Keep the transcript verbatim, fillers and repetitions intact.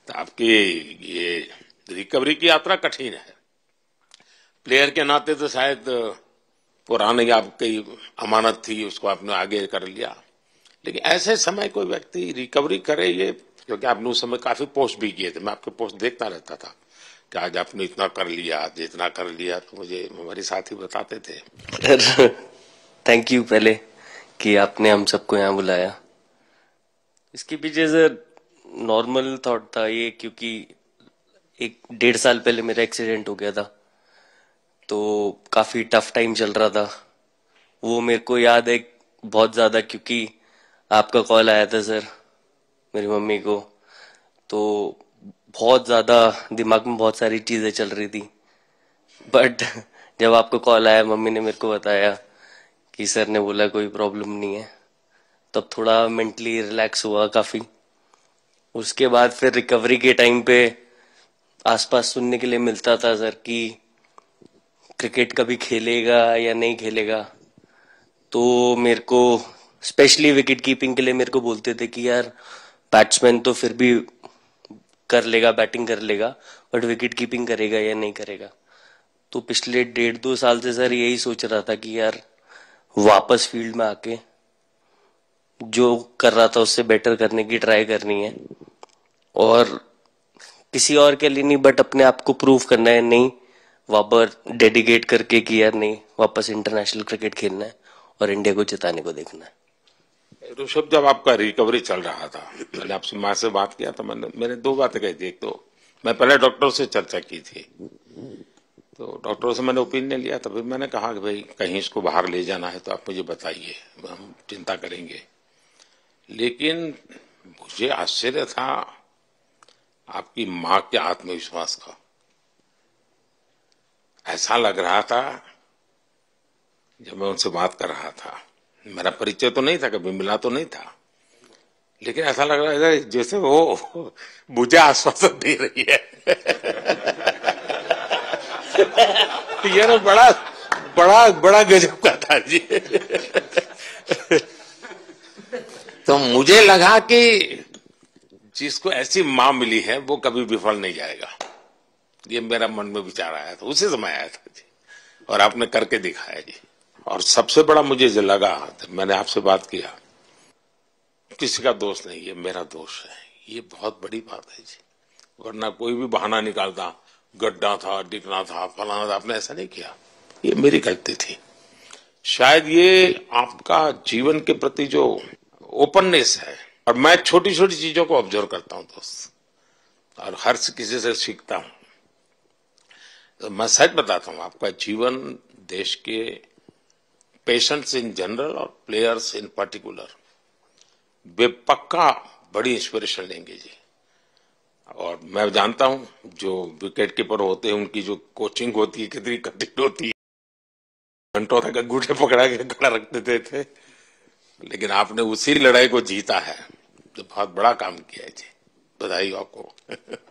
तो आपकी ये रिकवरी की यात्रा कठिन है। प्लेयर के नाते तो शायद पुरानी आपकी अमानत थी, उसको आपने आगे कर लिया, लेकिन ऐसे समय कोई व्यक्ति रिकवरी करे, ये क्योंकि आपने उस समय काफी पोस्ट भी किए थे, मैं आपके पोस्ट देखता रहता था कि आज आपने इतना कर लिया, आज इतना कर लिया, तो मुझे हमारे साथी बताते थे। सर थैंक यू पहले कि आपने हम सबको यहाँ बुलाया। इसके पीछे सर नॉर्मल थॉट था ये, क्योंकि एक डेढ़ साल पहले मेरा एक्सीडेंट हो गया था, तो काफी टफ टाइम चल रहा था। वो मेरे को याद है बहुत ज्यादा, क्योंकि आपका कॉल आया था सर मेरी मम्मी को, तो बहुत ज्यादा दिमाग में बहुत सारी चीजें चल रही थी। बट जब आपका कॉल आया, मम्मी ने मेरे को बताया कि सर ने बोला कोई प्रॉब्लम नहीं है, तब थोड़ा मेंटली रिलैक्स हुआ काफी। उसके बाद फिर रिकवरी के टाइम पे आसपास सुनने के लिए मिलता था सर कि क्रिकेट कभी खेलेगा या नहीं खेलेगा, तो मेरे को स्पेशली विकेट कीपिंग के लिए मेरे को बोलते थे कि यार बैट्समैन तो फिर भी कर लेगा, बैटिंग कर लेगा, बट विकेट कीपिंग करेगा या नहीं करेगा। तो पिछले डेढ़ दो साल से सर यही सोच रहा था कि यार वापस फील्ड में आके जो कर रहा था उससे बेटर करने की ट्राई करनी है, और किसी और के लिए नहीं बट अपने आप को प्रूव करना है, नहीं वापस डेडिकेट करके कि यार नहीं वापस इंटरनेशनल क्रिकेट खेलना है और इंडिया को जिताने को देखना है। ऋषभ, जब आपका रिकवरी चल रहा था, मैंने आपसे माँ से बात किया तो मैंने मैंने दो बातें कही थी। एक तो मैं पहले डॉक्टर से चर्चा की थी, तो डॉक्टरों से मैंने ओपिनियन लिया, तो फिर मैंने कहा कि भाई कहीं इसको बाहर ले जाना है तो आप मुझे बताइए, हम चिंता करेंगे। लेकिन मुझे आश्चर्य था आपकी माँ के आत्मविश्वास का। ऐसा लग रहा था जब मैं उनसे बात कर रहा था, मेरा परिचय तो नहीं था, कभी मिला तो नहीं था, लेकिन ऐसा लग रहा है जैसे वो मुझे आश्वासन दे रही है। ये ना बड़ा बड़ा बड़ा गजब का था जी। तो मुझे लगा कि जिसको ऐसी मां मिली है वो कभी विफल नहीं जाएगा, ये मेरा मन में विचार आया था, उसी समय आया था जी, और आपने करके दिखाया जी। और सबसे बड़ा मुझे जो लगा, मैंने आपसे बात किया, किसी का दोष नहीं, ये मेरा दोष है, ये बहुत बड़ी बात है जी। वरना कोई भी बहाना निकालता, गड्ढा था, डिगना था, फलाना था, आपने ऐसा नहीं किया, ये मेरी गलती थी। शायद ये आपका जीवन के प्रति जो ओपननेस है, और मैं छोटी छोटी चीजों को ऑब्जर्व करता हूं दोस्त, और हर किसी से सीखता हूं। तो मैं सच बताता हूं, आपका जीवन देश के पेशेंट्स इन जनरल और प्लेयर्स इन पर्टिकुलर वे पक्का बड़ी इंस्पिरेशन लेंगे जी। और मैं जानता हूं जो विकेट कीपर होते हैं उनकी जो कोचिंग होती है कितनी कठिन होती है, घंटों तक अंगूठे पकड़ा के खड़ा रख देते थे, लेकिन आपने उसी लड़ाई को जीता है, तो बहुत बड़ा काम किया है जी, बधाई आपको।